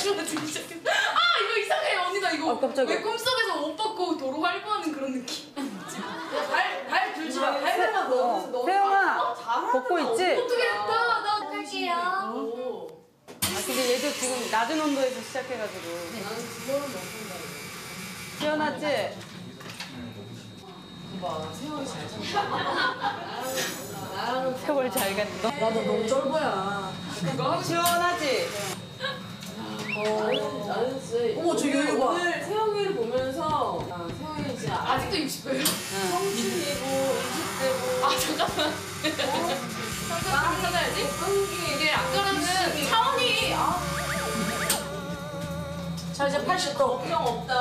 지워지기 시작했어. 아 이거 이상해 언니 나 이거. 왜 꿈속에서 옷 벗고 도로 활보하는 그런 느낌. 발 들지 마. 발만 너. 세영아 벗고 있지? 어떻게 했다. 나 할게요. 아 근데 얘도 지금 낮은 온도에서 시작해가지고. 나는 그거는 못 본다. 시원하지? 봐 세영이 잘 잡아. 세월 잘 갔어. 나도 너무 쫄보야. 시원하지? 나는 진짜 어머 저 여기 봐. 오늘 세영이를 보면서 세영이 진짜 아직도 60대예요? 성춘이고 20대고 아 잠깐만 잠깐만 찾아야지. 이게 아까는 차원이 자 이제 80도 걱정 없다.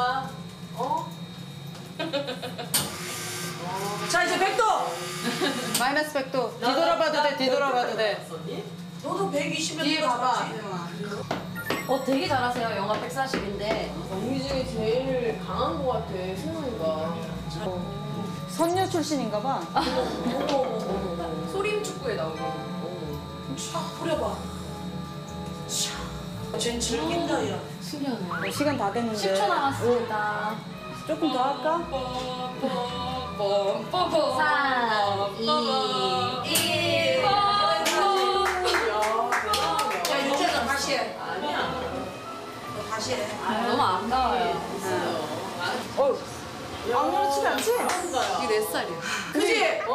자 이제 100도 마이너스 100도. 뒤돌아봐도 돼, 뒤돌아봐도 돼. 너도 120에 뒤에 봐봐. 되게 잘하세요. 영하 140인데. 언니 중에 제일 강한 것 같아, 세영이가. 선녀 출신인가 봐. 소림 축구에 나오는. 촥 뿌려봐. 쟨 즐긴다, 야. 신기하네. 시간 다 됐는데. 10초 남았습니다. 조금 더 할까? 3, 2, 1. 야, 유채는 다시 해. 아니야. 너 다시 해. 너무 아까워요. 안 그렇지 않지? 이게 몇 살이야? 그지?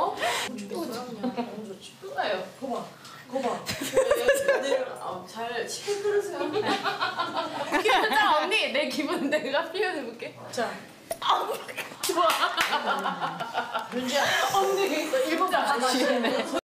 너무 좋지. 끝나요. 거봐. 다들 잘 그러세요. 자, 언니 내 기분 내가 표현해볼게. 자. 좋아. 윤지야. 언니. 일본 가자.